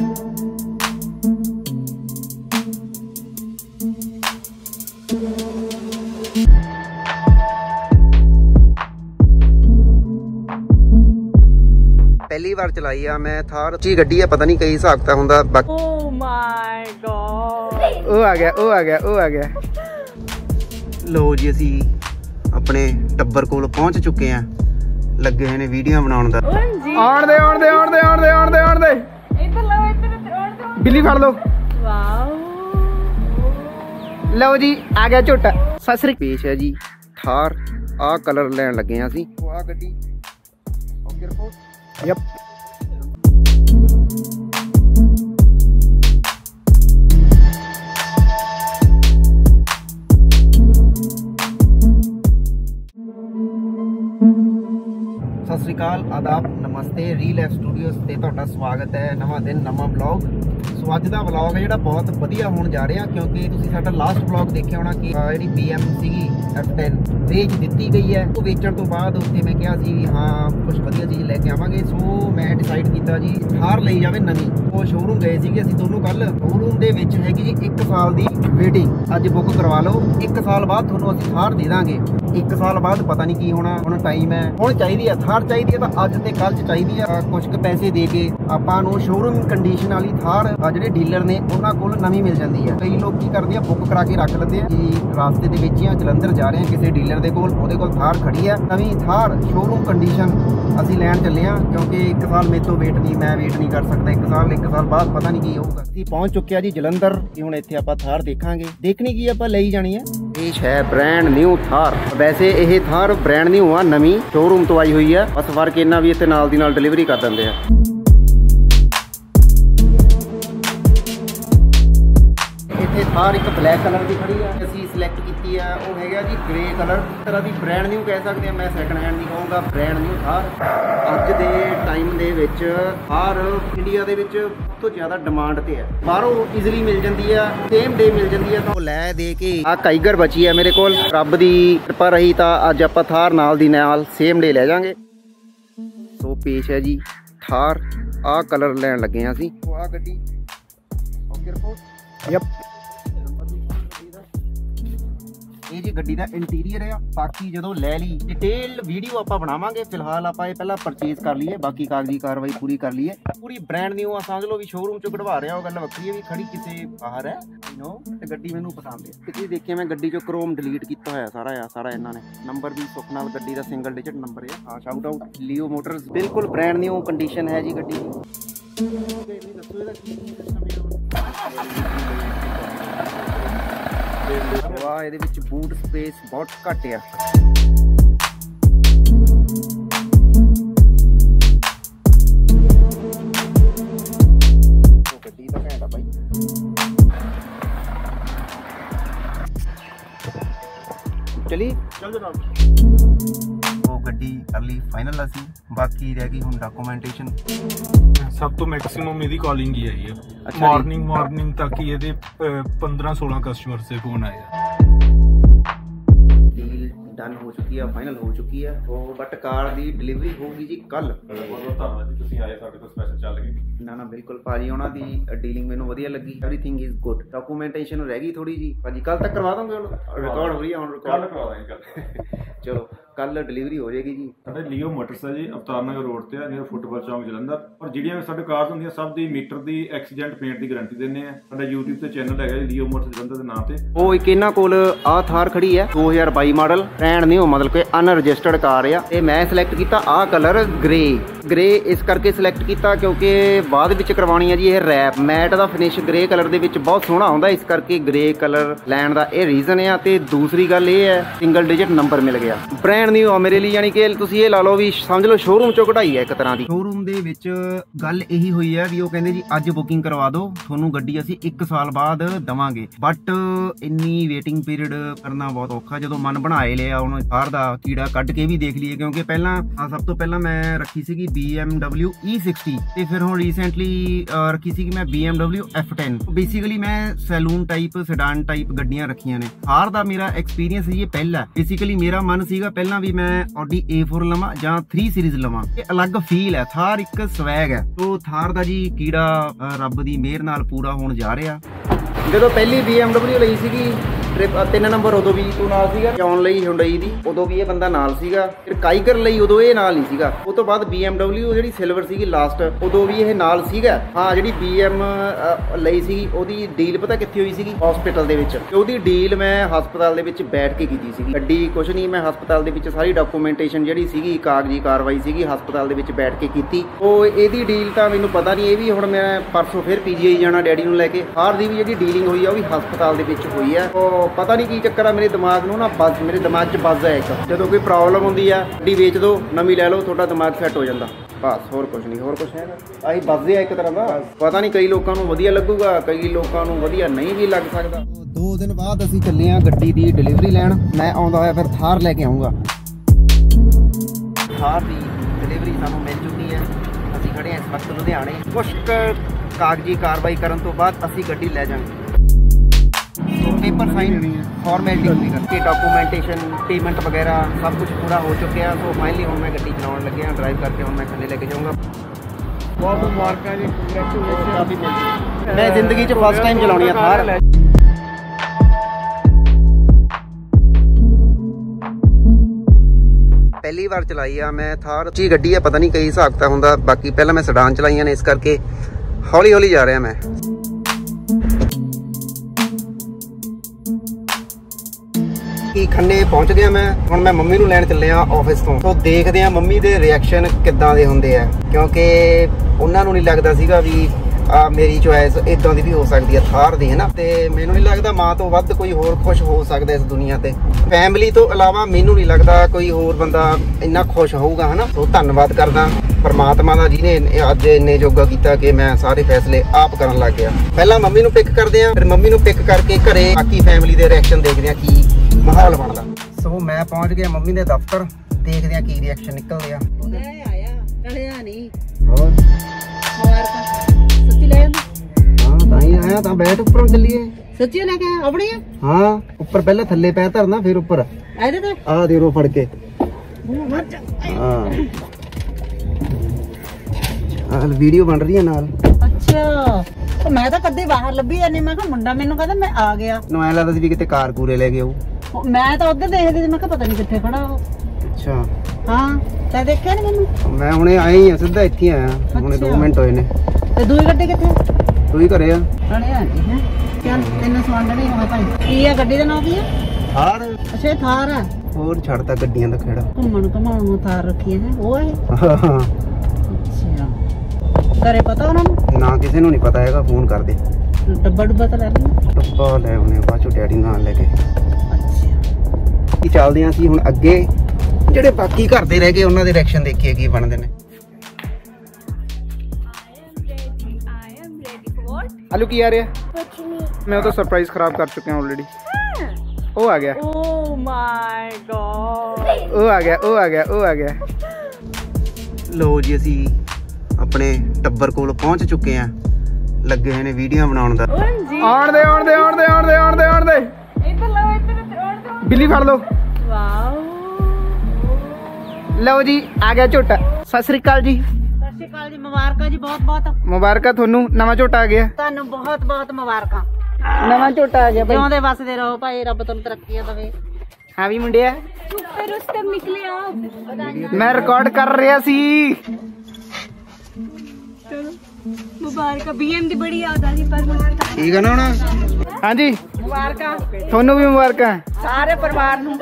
पहली बार चलाई आ मैं थार। अच्छी गड्डी है, पता नहीं कई हिसाब किताब हुंदा। Oh my God! ओ आ गया, ओ आ गया, ओ आ गया। लो जी असी अपने टब्बर कोल पहुंच चुके हैं, लगे हैं ने वीडियो बनाउण दा। आउण दे आउण दे आउण दे आउण दे आउण दे आउण दे। इधर लो, इधर आउण दे। बिल्ली फड़ लो। वाओ। लो जी आ गया झोटा। सत श्री पेश है जी थार। आ कलर लैन लगे हैं असी। आ गड्डी ओके रिपोर्ट। यप सत श्री अकाल, आदाब, नमस्ते। रील लाइफ स्टूडियोज ते तुहाडा स्वागत है। नवा दिन नवा ब्लॉग। सो अज दा ब्लॉग है जिहड़ा बहुत वधिया होण जा रहा, क्योंकि तुसीं साडा लास्ट ब्लॉग देखिया होना कि जिहड़ी BM सीगी F10 वेच दित्ती गई है। वो वेचण तो बाद उत्थे मैं कहा सी हाँ कुछ वधिया चीज़ लैके आवांगे। सो मैं डिसाइड किया जी थार लई जावे नवीं। वो शोरूम गए सीगे असीं दोनों कल। शोरूम दे विच हैगी जी 1 साल दी वेटिंग। अज बुक करवा लो, 1 साल बाद तुहानूं असीं थार दे दांगे। 1 साल बाद पता नहीं की होना। हुण टाइम है, हुण चाहिदी है थार, चाहिदी है तो अज ते कल च चाहिदी है। कुछ क पैसे दे के आपां नूं शोरूम कंडीशन वाली थार ਜਿਹੜੇ ਡੀਲਰ ਨੇ ਉਹਨਾਂ ਕੋਲ ਨਵੀਂ ਮਿਲ ਜਾਂਦੀ ਹੈ। ਕਈ ਲੋਕ ਕੀ ਕਰਦੇ ਆ ਬੁੱਕ ਕਰਾ ਕੇ ਰੱਖ ਲੈਂਦੇ ਆ ਕਿ ਰਾਸਤੇ ਦੇ ਵਿੱਚ ਜਾਂ ਜਲੰਧਰ ਜਾ ਰਹੇ ਆ ਕਿਸੇ ਡੀਲਰ ਦੇ ਕੋਲ, ਉਹਦੇ ਕੋਲ ਥਾਰ ਖੜੀ ਆ ਨਵੀਂ ਥਾਰ ਸ਼ੋਰੂਮ ਕੰਡੀਸ਼ਨ ਅਸੀਂ ਲੈਣ ਚੱਲੇ ਆ। ਕਿਉਂਕਿ 1 ਸਾਲ ਮੇਰੇ ਤੋਂ ਵੇਟ ਨਹੀਂ, ਮੈਂ ਵੇਟ ਨਹੀਂ ਕਰ ਸਕਦਾ। 1 ਸਾਲ ਬਾਅਦ ਪਤਾ ਨਹੀਂ ਕੀ ਹੋਊਗਾ। ਅਸੀਂ ਪਹੁੰਚ ਚੁੱਕੇ ਆ ਜੀ ਜਲੰਧਰ। ਹੁਣ ਇੱਥੇ ਆਪਾਂ ਥਾਰ ਦੇਖਾਂਗੇ। ਦੇਖਣੀ ਕੀ ਆਪਾਂ ਲਈ ਜਾਣੀ ਹੈ। ਇਹ ਹੈ ਬ੍ਰਾਂਡ ਨਿਊ ਥਾਰ। ਵੈਸੇ ਇਹ ਥਾਰ ਬ੍ਰਾਂਡ ਨਿਊ ਆ, ਨਵੀਂ ਸ਼ੋਰੂਮ ਤੋਂ ਆਈ ਹੋਈ ਆ। ਬਸ ਫਰਕ ਇਹਨਾਂ ਵੀ ਇੱਥੇ ਨਾਲ ਦੀ ਨਾਲ ਡਿਲੀਵਰੀ ਕਰ ਦਿੰਦੇ ਆ। थार एक ब्लैक कलर की खड़ी है, असी सिलेक्ट की है। वो है जी ग्रे कलर, तरह की ब्रांड न्यू कह सकते हैं। मैं सैकंड हैंड नहीं कहूँगा, ब्रांड न्यू थार। अज के टाइम दे विच थार इंडिया दे विच तो ज़्यादा डिमांड ते है। बाहरों ईजिली मिल जाती है, सेम डे मिल जाती है। तो लै दे के आ काइगर बची है मेरे को। रब की कृपा रही तो अज आप थार नाल दी नाल सेम डे लै जाएंगे। सो पेश है जी थार। आ कलर लैन लगे हैं असी। आ गड्डी ओके रिपोर्ट। यप ये जी गड्डी का इंटीरियर है। बाकी जो लै ली डिटेल वीडियो आप बनावांगे। फिलहाल आप ये पहला परचेज कर लीए, बाकी कागजी कार्रवाई पूरी कर लीए। पूरी ब्रांड न्यू आ, समझ लो भी शोरूम चो कढ़वा रहा। वो गल वक्री है भी खड़ी किसी बाहर है नो। ते गड्डी मैनू पसंद है। तुसीं देखिए मैं गड्डी चो क्रोम डिलीट किया होया सारा इन्होंने। नंबर भी सुख नाल गड्डी का सिंगल डिजिट नंबर है। हाँ शाउट आउट लियो मोटर्स। बिल्कुल ब्रांड न्यू कंडीशन है जी गड्डी वाह। ये बूट स्पेस बहुत घट है। गड्डी तो घैंट आ भाई। चली चल जनाब। वो गड्डी कर ली फाइनल असी। बाकी रह गई हुण डॉक्यूमेंटेशन। सब तो मैक्सिमम ਇਹਦੀ ਕਾਲਿੰਗ ਹੀ ਆਈ ਹੈ। अच्छा ਮਾਰਨਿੰਗ तक ही ਇਹਦੇ 15-16 ਕਸਟਮਰ से फोन आए। डील डन हो चुकी है, फाइनल हो चुकी है। तो बट कार दी डिलीवरी होगी जी कल। ना ना बिल्कुल भाजी, उन्होंने डीलिंग मैनू वधिया लगी। Everything is good. डॉक्यूमेंटेशन रह गई थोड़ी जी भाजी, कल तक करवा दोगे। रिकॉर्ड हो रही है रिकॉर्ड करवा देंगे। चलो कल डिलीवरी हो जाएगी जी। ਸਾਡੇ ਲੀਓ ਮੋਟਰਸ ਹੈ ਜੀ, ਅਵਤਾਰ ਨਗਰ ਰੋਡ ਤੇ ਆ, ਨੀਅਰ ਫੁੱਟਬਾਲ ਚੌਂਕ ਜਲੰਧਰ। ਔਰ ਜਿਹੜੀਆਂ ਵੀ ਸਾਡੇ ਕਾਰਸ ਹੁੰਦੀਆਂ ਸਭ ਦੀ ਮੀਟਰ ਦੀ ਐਕਸੀਡੈਂਟ ਪੇਂਟ ਦੀ ਗਾਰੰਟੀ ਦਿੰਦੇ ਆ। ਸਾਡਾ YouTube ਤੇ ਚੈਨਲ ਹੈਗਾ ਜੀ ਲੀਓ ਮੋਟਰਸ ਜਲੰਧਰ ਦੇ ਨਾਮ ਤੇ। ਉਹ ਇੱਕ ਇਹਨਾਂ ਕੋਲ ਆ ਥਾਰ ਖੜੀ ਹੈ 2022 ਮਾਡਲ, ਬ੍ਰਾਂਡ ਨਿਊ, मतलब कि अनरजिस्टर्ड कार आ। ते मैं सिलेक्ट किया आ कलर ग्रे इस करके सिलेक्ट किया क्योंकि बाद विच करवानी है जी ये रैप मैट का फिनिश ग्रे कलर दे विच बहुत सोहना आउंदा, इस करके ग्रे कलर लैन का ये रीजन है। ते दूसरी गल ये है सिंगल डिजिट नंबर मिल गया, ब्रांड न्यू आ मेरे लिए, यानी कि तुसीं ये ला लो भी समझ लो शोरूम चों कढ़ाई है एक तरह की। शोरूम दे विच गल यही हुई है भी वो कहंदे जी अज बुकिंग करवा दो, तुहानूं गड्डी असीं 1 साल बाद दवांगे। बट इन्नी वेटिंग पीरियड करना बहुत औखा। जदों मन बनाए लिया हुण बाहर दा कीड़ा कढ के भी देख लीए, क्योंकि पहला सब तो पहला मैं रखी सीगी BMW E60 ते फिर हुण रीसेंटली रखी सीगी मैं BMW F10। बेसिकली मैं सैलून टाइप सेडान टाइप गड्डियां रखियां ने। थार दा मेरा एक्सपीरियंस ये पहला बेसिकली मेरा मन सीगा पहला ਪਹਿਲਾਂ ਵੀ ਮੈਂ Audi A4 ਲਵਾਂ ਜਾਂ 3 ਸੀਰੀਜ਼ ਲਵਾਂ, ਇਹ ਅਲੱਗ ਫੀਲ ਹੈ। ਥਾਰ ਇੱਕ ਸਵੈਗ ਹੈ। ਤੋ ਥਾਰ ਦਾ ਜੀ ਕੀੜਾ ਰੱਬ ਦੀ ਮਿਹਰ ਨਾਲ ਪੂਰਾ ਹੋਣ ਜਾ ਰਿਹਾ। ਜਦੋਂ ਪਹਿਲੀ BMW ਲਈ ਸੀਗੀ ਟ੍ਰਿਪ 3 ਨੰਬਰ, ਉਦੋਂ ਵੀ ਤੂੰ ਨਾਲ ਸੀਗਾ। ਜੌਨ ਲਈ ਹੁੰਡਈ ਦੀ ਉਦੋਂ ਵੀ ਇਹ ਬੰਦਾ ਨਾਲ ਸੀਗਾ। ਫਿਰ ਕਾਈਗਰ ਲਈ ਉਦੋਂ ਇਹ ਨਾਲ ਨਹੀਂ ਸੀਗਾ। ਉਸ ਤੋਂ ਬਾਅਦ BMW ਜਿਹੜੀ ਸਿਲਵਰ ਸੀਗੀ ਲਾਸਟ, ਉਦੋਂ ਵੀ ਇਹ ਨਾਲ ਸੀਗਾ। ਹਾਂ, ਜਿਹੜੀ BM ਲਈ ਸੀਗੀ ਉਹਦੀ ਡੀਲ ਪਤਾ ਕਿੱਥੇ ਹੋਈ ਸੀਗੀ? ਹਸਪੀਟਲ ਦੇ ਵਿੱਚ। ਉਹਦੀ ਡੀਲ ਮੈਂ ਹਸਪਤਾਲ ਦੇ ਵਿੱਚ ਬੈਠ ਕੇ ਕੀਤੀ ਸੀਗੀ। ਗੱਡੀ ਕੁਛ ਨਹੀਂ, ਮੈਂ ਹਸਪਤਾਲ ਦੇ ਵਿੱਚ ਸਾਰੀ ਡਾਕੂਮੈਂਟੇਸ਼ਨ ਜਿਹੜੀ ਸੀਗੀ, ਕਾਗਜ਼ੀ ਕਾਰਵਾਈ ਸੀਗੀ, ਹਸਪਤਾਲ ਦੇ ਵਿੱਚ ਬੈਠ ਕੇ ਕੀਤੀ। ਉਹ ਇਹਦੀ ਡੀਲ ਤਾਂ ਮੈਨੂੰ ਪਤਾ ਨਹੀਂ। ਇਹ ਵੀ ਹੁਣ ਮੈਂ ਪਰਸੋਂ ਫਿਰ PGI ਜਾਣਾ ਡੈਡੀ ਨੂੰ ਲੈ ਕੇ। ਹਾਰ ਦੀ ਵੀ ਜਿਹੜੀ ਡੀਲਿੰਗ ਹੋਈ ਆ ਉਹ ਵੀ ਹਸਪਤਾਲ ਦੇ ਵਿੱਚ ਹੋਈ ਆ। ਉਹ ਪਤਾ ਨਹੀਂ ਕੀ ਚੱਕਰ ਆ, ਮੇਰੇ ਦਿਮਾਗ ਨੂੰ ਨਾ ਮੇਰੇ ਦਿਮਾਗ 'ਚ ਬੱਜ਼ ਹੈ ਇੱਕ। ਜਦੋਂ ਕੋਈ ਪ੍ਰੋਬਲਮ ਹੁੰਦੀ ਆ, ਗੱਡੀ ਵੇਚ ਦਿਓ, ਨਵੀਂ ਲੈ ਲਓ, ਤੁਹਾਡਾ ਦਿਮਾਗ ਸੈੱਟ ਹੋ ਜਾਂਦਾ। ਬਸ ਹੋਰ ਕੁਝ ਨਹੀਂ, ਹੋਰ ਕੁਝ ਹੈਗਾ। ਆਹੀ ਬੱਜ਼ੇ ਆ ਇੱਕ ਤਰ੍ਹਾਂ ਦਾ। ਪਤਾ ਨਹੀਂ ਕਈ ਲੋਕਾਂ ਨੂੰ ਵਧੀਆ ਲੱਗੂਗਾ, ਕਈ ਲੋਕਾਂ ਨੂੰ ਵਧੀਆ ਨਹੀਂ ਵੀ ਲੱਗ ਸਕਦਾ। 2 ਦਿਨ ਬਾਅਦ ਅਸੀਂ ਚੱਲੇ ਆ ਗੱਡੀ ਦੀ ਡਿਲੀਵਰੀ ਲੈਣ। ਮੈਂ ਆਉਂਦਾ ਹੋਇਆ ਫਿਰ ਥਾਰ ਲੈ ਕੇ ਆਉਂਗਾ। ਥਾਰ ਦੀ ਡਿਲੀਵਰੀ ਸਾਨੂੰ ਮਿਲ ਚੁੱਕੀ ਹੈ। ਅਸੀਂ ਖੜੇ ਹਾਂ ਇਸ ਵਕਤ ਲੁਧਿਆਣੇ। ਕੁਛ ਕਾਗਜ਼ੀ ਕਾਰਵਾਈ ਕਰਨ ਤੋਂ ਬਾਅਦ ਅਸੀਂ ਗੱਡੀ ਲੈ ਜਾਵਾਂਗੇ। पेपर साइन फॉर्मेलिटी होगी करके डॉक्यूमेंटेशन पेमेंट वगैरह सब कुछ पूरा हो चुके हैं। तो फाइनली हम मैं गड्डी चलाने लगे हैं। ड्राइव करके हम मैं थले लेके जाऊँगा। बहुत मुबारक जी, कांग्रेचुलेशन। मैं जिंदगी च फर्स्ट टाइम चलानी है थार। पहली बार चलाई है मैं थार। अच्छी गड्डी है, पता नहीं कई हिसाब किताब होंदा। बाकी पहला मैं सडान चलाइया ने, इस करके हौली हौली जा रहा मैं। खन्ने पहुंच गया मैं। हुण मैं मम्मी नूं लैण चले ऑफिस तो देखते हैं मम्मी दे रिएक्शन किद्दां दे हुंदे आ, क्योंकि उन्हां नूं नहीं लगदा सीगा भी मेरी चॉइस इदां दी भी हो सकदी है थार दी, है ना। ते मैनूं नहीं लगदा मां तो वध कोई होर खुश हो सकदा इस दुनिया ते। फैमिली तो अलावा मैनूं नहीं लगदा कोई होर बंदा इन्ना खुश होऊगा, है ना। तो धन्नवाद करदा परमात्मा दा जिहने अज इन्ने जोगा कीता कि मैं सारे फैसले आप करन लग गया। पहला मम्मी नूं पिक करदे आ, फिर मम्मी नूं पिक करके घरे बाकी फैमिली दे रिएक्शन देखदे आ की माहौल बनदा। सो मैं पहुंच गया मम्मी दे दफ्तर, देखदे आ की रिएक्शन निकलदे आ। आया तां बैठ ऊपर चलिए। सच्ची लेके अपनी? हां, ऊपर पहले थल्ले पैर धरना, फिर ऊपर आदे ते आ दे रो फड़ के। हां, हाल वीडियो बन रही है नाल। अच्छा, तो मैं तो कदे बाहर लभी जानी। मैं कहा मुंडा मैनू कहदा मैं आ गया। नो ऐ लगदा सी कि किते कार कूरे ले गए। मैं तो उधर देखदी मैं कहा पता नहीं किथे खड़ा हो। अच्छा हां, तै देखिया नहीं मैनू? मैं हुणे आई हां, सीधा इत्थे आया। हुणे 2 मिनट होए ने। ते दूई गड्डी किथे? तू ही घरे आ। खड़े आ जी हैं। चल तैनूं सवांड नहीं होगा भाई। की है गड्डी दा नाम की है? थार। अच्छा थार है। और छड़ता गड्डियां दा खेड़ा। घुम्मण घुमाउण नूं थार रखी है वो है। हां, अच्छा घरे पता उन्हां नूं? ना किसी नूं नहीं पता हैगा। फोन कर दे। डब्बा डुब्बा तो ले लेना। डब्बा ले आउने बाचो डैडी नाल लेके। अच्छा की चलदे ਆਂ ਅਸੀਂ ਹੁਣ ਅੱਗੇ। ਜਿਹੜੇ ਬਾਕੀ ਘਰ ਦੇ ਰਹਿ ਗਏ ਉਹਨਾਂ ਦੇ ਰਿਐਕਸ਼ਨ ਦੇਖੀਏ ਕੀ ਬਣਦੇ ਨੇ। आलू की आ रहा है? मैं तो सरप्राइज खराब कर चुके हैं ऑलरेडी। ओ आ गया। Oh my God. ओ आ गया, ओ आ गया, ओ आ गया। लो जी असी अपने टब्बर कोल पहुंच चुके हैं। लगे हुए ने वीडियो बनाउण दा। आउण दे, आउण दे, आउण दे, आउण दे, आउण दे, आउण दे। इधर लो, इधर आउण दो। बिल्ली फड़ लो। वाओ, लो जी आ गया झोटा। सत श्री अकाल जी। जी मुबारक जी, बहुत बहुत मुबारक थानू। नवा झोटा आ गया। ਤੁਹਾਨੂੰ ਬਹੁਤ ਬਹੁਤ ਮੁਬਾਰਕਾਂ। नवा झोटा आ गया भाई। ਜਿਉਂਦੇ ਵਸਦੇ ਰਹੋ ਭਾਈ, ਰੱਬ ਤੁਹਾਨੂੰ ਤਰੱਕੀਆਂ ਦੇਵੇ। हाँ भी मुंडिया, ਫਿਰ ਉਸ ਤੇ ਨਿਕਲੇ ਆ। मैं रिकॉर्ड कर रहा सी। ਚਲੋ ਮੁਬਾਰਕਾਂ। BM ਦੀ ਬੜੀ ਯਾਦ ਆ ਜੀ ਪਰ ਮੁਬਾਰਕਾਂ। ठीक है ना हुण? हाँ जी ਮੁਬਾਰਕਾਂ थानू भी मुबारक। ਸਾਰੇ ਪਰਿਵਾਰ ਨੂੰ।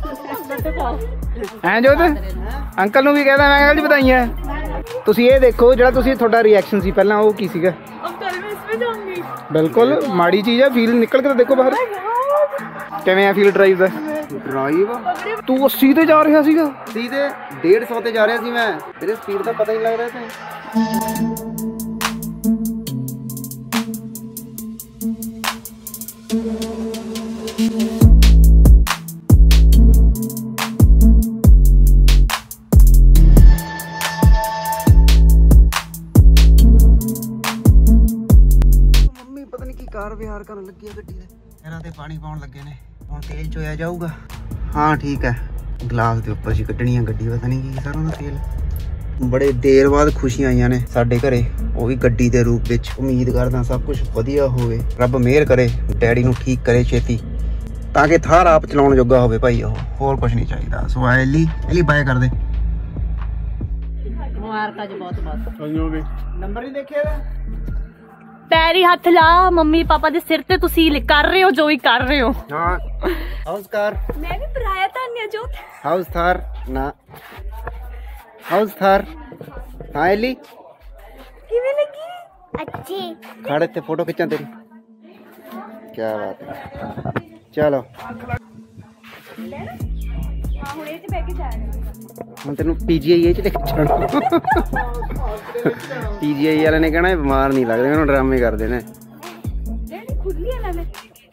हैं जोत अंकल नू भी कहदा मैं अंकल जी बधाइयां। ਤੁਸੀਂ ਇਹ ਦੇਖੋ ਜਿਹੜਾ ਤੁਸੀਂ ਤੁਹਾਡਾ ਰਿਐਕਸ਼ਨ ਸੀ ਪਹਿਲਾਂ ਉਹ ਕੀ ਸੀਗਾ? अब कल मैं इसमें जाऊंगी। ਬਿਲਕੁਲ ਮਾੜੀ ਚੀਜ਼ ਹੈ। ਫੀਲ ਨਿਕਲ ਕੇ ਤਾਂ ਦੇਖੋ ਬਾਹਰ। ਕਿਵੇਂ ਆ ਫੀਲ ਡਰਾਈਵ ਦਾ? ਡਰਾਈਵ ਤੂੰ 80 ਤੇ ਜਾ ਰਿਹਾ ਸੀਗਾ? 80 ਤੇ 150 ਤੇ ਜਾ ਰਿਹਾ ਸੀ ਮੈਂ। ਤੇਰੇ ਸਪੀਡ ਦਾ ਪਤਾ ਹੀ ਲੱਗ ਰਿਹਾ ਸੀ। कार विहार करन लगी है गड्डी दे। इन्हां ते पानी पाउण लगे ने। हुण तेल चोया जाऊगा। हाँ ठीक है, ਗਲਾਸ ਦੇ ਉੱਪਰ ਜੀ ਕੱਢਣੀ ਆ ਗੱਡੀ, ਪਤਾ ਨਹੀਂ ਕੀ ਸਾਰਾ ਉਹਦਾ ਤੇਲ। ਬੜੇ ਦੇਰ ਬਾਅਦ ਖੁਸ਼ੀਆਂ ਆਈਆਂ ਨੇ ਸਾਡੇ ਘਰੇ, ਉਹ ਵੀ ਗੱਡੀ ਦੇ ਰੂਪ ਵਿੱਚ। ਉਮੀਦ ਕਰਦਾ ਸਭ ਕੁਝ ਵਧੀਆ ਹੋਵੇ, ਰੱਬ ਮਿਹਰ ਕਰੇ, ਡੈਡੀ ਨੂੰ ਠੀਕ ਕਰੇ ਛੇਤੀ, ਤਾਂ ਕਿ ਥਾਰ ਆਪ ਚਲਾਉਣ ਜੋਗਾ ਹੋਵੇ ਭਾਈ ਉਹ, ਹੋਰ ਕੁਝ ਨਹੀਂ ਚਾਹੀਦਾ। ਸੋ ਐਲੀ ਬਾਏ ਕਰ ਦੇ। ਮੁਬਾਰਕਾਂ ਜੀ ਬਹੁਤ ਬਹੁਤ। ਨੰਬਰ ਨਹੀਂ ਦੇਖਿਆ? ਪੈਰੀ ਹੱਥ ਲਾ, ਮੰਮੀ ਪਾਪਾ ਦੇ ਸਿਰ ਤੇ ਤੁਸੀਂ ਕਰ ਰਹੇ ਹੋ ਜੋ ਵੀ ਕਰ ਰਹੇ ਹੋ। ਹਾਂ ਹਾਊਸ ਕਾਰ, ਮੈਂ ਵੀ ਬੁਲਾਇਆ ਧੰਨਿਆ ਜੋਤ। ਹਾਊਸ ਥਾਰ ਨਾ, ਹਾਊਸ ਥਾਰ। ਹਾਂ ਐਲੀ ਕਿਵੇਂ ਲੱਗੀ? ਅੱਛੀ। ਖੜੇ ਤੇ ਫੋਟੋ ਖਿੱਚਾਂ ਤੇਰੀ। ਕੀ ਬਾਤ ਹੈ, ਚਲੋ ਹਾਂ ਹੁਣ ਇਹ ਚ ਬੈ ਕੇ ਜਾਣਾ। ਹੁਣ ਤੈਨੂੰ ਪੀਜੀਆਈ ਚ ਲੈ ਕੇ ਜਾਣਾ। ਪੀਜੀਆਈ ਵਾਲੇ ਨੇ ਕਹਿਣਾ ਇਹ ਬਿਮਾਰ ਨਹੀਂ ਲੱਗਦੇ, ਉਹਨੂੰ ਡਰਾਮੇ ਕਰਦੇ ਨੇ। ਖੁੱਲੀ ਹੈ ਨਾ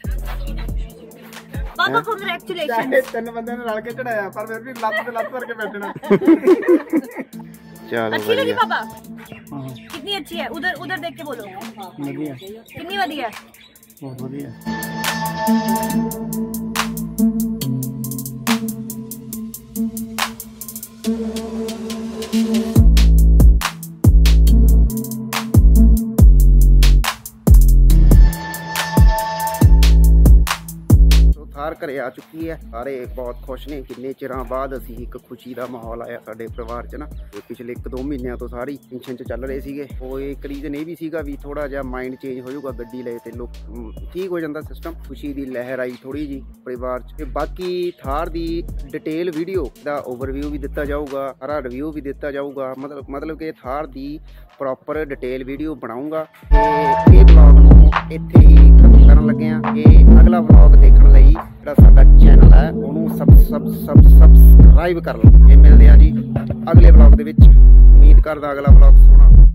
ਪਾਪਾ ਕੰਗ੍ਰੈਚੁਲੇਸ਼ਨ। ਤਿੰਨ ਬੰਦਿਆਂ ਨੇ ਰਲ ਕੇ ਚੜਾਇਆ, ਪਰ ਫਿਰ ਵੀ ਲੱਤ ਤੇ ਲੱਤ ਕਰਕੇ ਬੈਠਣਾ। ਚਲੋ अच्छी लगी पापा? कितनी अच्छी है? उधर उधर देख के बोलो। कितनी वधिया? बहुत बढ़िया। ਥਾਰ ਘਰੇ ਆ ਚੁੱਕੀ ਹੈ, ਸਾਰੇ ਬਹੁਤ ਖੁਸ਼ ਨੇ। ਕਿੰਨੇ ਚਿਰਾਂ ਬਾਅਦ ਅਸੀਂ ਇੱਕ ਖੁਸ਼ੀ ਦਾ ਮਾਹੌਲ ਆਇਆ ਸਾਡੇ ਪਰਿਵਾਰ 'ਚ ਨਾ। ਤੇ ਪਿਛਲੇ 1-2 ਮਹੀਨਿਆਂ ਤੋਂ ਸਾਰੀ ਟੈਨਸ਼ਨ 'ਚ ਚੱਲ ਰਹੇ ਸੀਗੇ। ਉਹ ਇੱਕ ਰੀਜ਼ਨ ਇਹ ਵੀ ਸੀਗਾ ਵੀ ਥੋੜਾ ਜਿਹਾ ਮਾਈਂਡ ਚੇਂਜ ਹੋ ਜਾਊਗਾ, ਗੱਡੀ ਲਏ ਤੇ ਲੋਕ ਠੀਕ ਹੋ ਜਾਂਦਾ ਸਿਸਟਮ। ਖੁਸ਼ੀ ਦੀ ਲਹਿਰ ਆਈ ਥੋੜੀ ਜੀ ਪਰਿਵਾਰ 'ਚ। ਤੇ ਬਾਕੀ ਥਾਰ ਦੀ ਡਿਟੇਲ ਵੀਡੀਓ ਦਾ ਓਵਰਵਿਊ ਵੀ ਦਿੱਤਾ ਜਾਊਗਾ, ਸਾਰਾ ਰਿਵਿਊ ਵੀ ਦਿੱਤਾ ਜਾਊਗਾ। ਮਤਲਬ ਕਿ ਥਾਰ ਦੀ ਪ੍ਰੋਪਰ ਡਿਟੇਲ ਵੀਡੀਓ ਬਣਾਊਂਗਾ। ਤੇ ਇਹ ਵਲੌਗ ਨੂੰ ਇੱਥੇ ਹੀ ਖਤਮ ਕਰਨ ਲੱਗੇ ਹਾਂ। ਇਹ ਅਗਲਾ ਵਲੌਗ ਦੇਖਣ ਲਈ ਜਿਹੜਾ ਸਾਡਾ ਚੈਨਲ ਹੈ ਉਹਨੂੰ ਸਬਸਕ੍ਰਾਈਬ ਕਰ ਲਓ। ਇਹ ਮਿਲਦੇ ਆ ਜੀ ਅਗਲੇ ਵਲੌਗ ਦੇ ਵਿੱਚ। ਉਮੀਦ ਕਰਦਾ ਅਗਲਾ ਵਲੌਗ ਸੋਹਣਾ